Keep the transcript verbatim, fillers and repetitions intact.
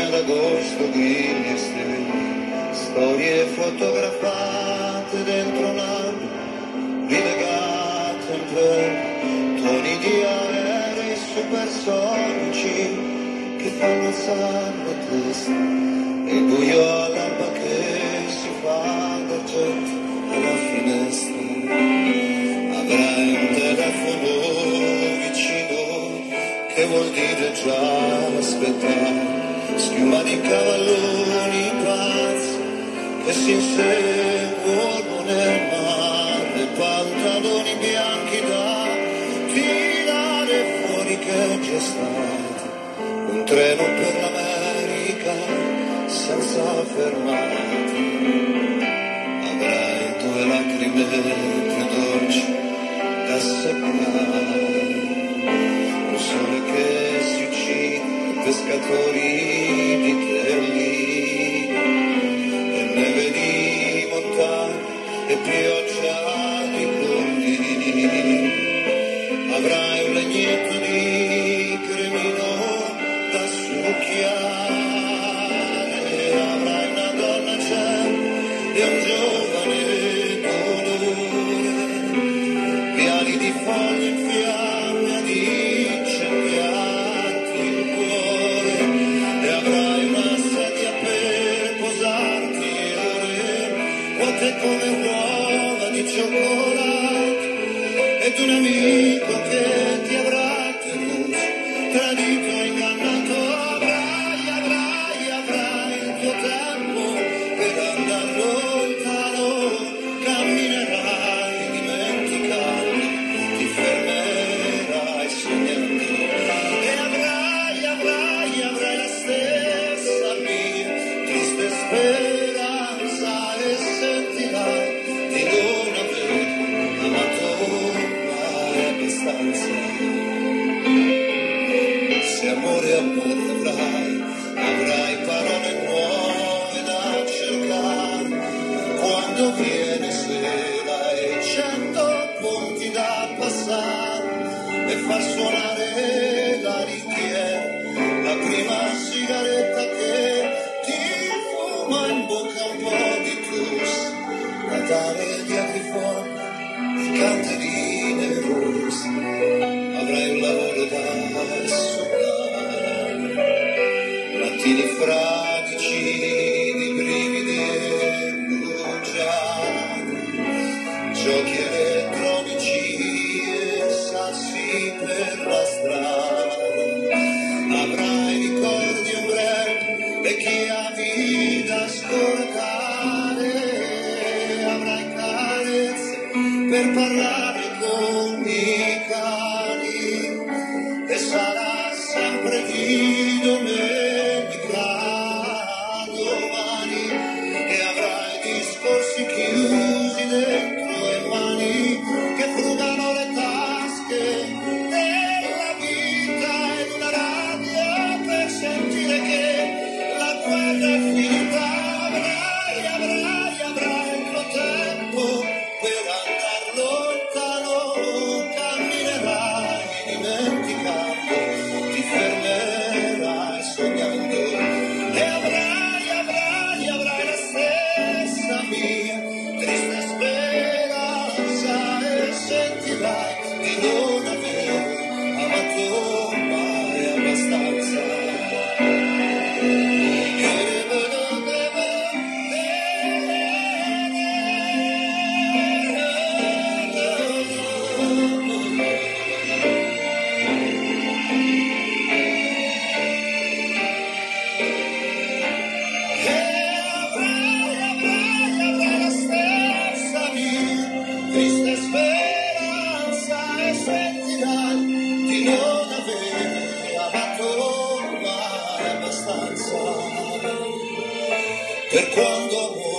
lune d'agosto, grilli e stelle, storie fotografate dentro un album, rilegate in play, toni di aerei supersonici che fanno alzare la testa, e il buio all'alba che si fa d'argento alla finestra. Avrai un telefono vicino, che vuol dire già aspettare, schiuma di cavalloni pazzi che si inseguono nel mare, pantaloni bianchi da tirare fuori che è già stato un treno per l'America senza fermate. Avrai due lacrime più dolci da seccare, un sole che si uccide, pescatori di terni, e neve di montagne e pioggia di colline. Avrai un legnetto di cremino da succhiare, avrai una donna c'è e un giovane dolore, viali di foglie in fiamme ad incendiarti il cuore, e avrai una sedia per posarti ore vuote come uova di cioccolato, ed un amico che ti avrà tenuto, tradito e ingannato. Avrai, avrai, avrai il tuo tempo per andar lontano, camminerai dimenticando, ti fermerai sognando, e avrai, avrai, avrai la stessa mia triste speranza, e sentirai di non aver amato mai abbastanza. Se amore, amore avrai, avrai parole nuove da cercare, quando viene sera e cento ponti da passare, e far suonare la ringhiera, la prima sigaretta che ti fuma in bocca un po' di tus, Natale di agrifoni e candeline rosse. Avrai un lavoro da sognare, mattini fradici di brividi e bruciati, giochi elettronici e sassi per la strada. Avrai ricordi ombrelli e chiavi da scordare, avrai carezze per parlare con i cani, e sarà sempre di domenica domani, e avrai discorsi chiusi dentro e mani che frugano le tasche della vita, ed una radio per sentire che la guerra è finita. Avrai, avrai, avrai il tuo tempo per andar lontano, camminerai dimenticando, ti fermerai sognando, e avrai, avrai, avrai la stessa mia triste speranza, e sentirai di non aver amato mai abbastanza. Triste speranza, e sentirai di non aver amato mai abbastanza. Per quando amore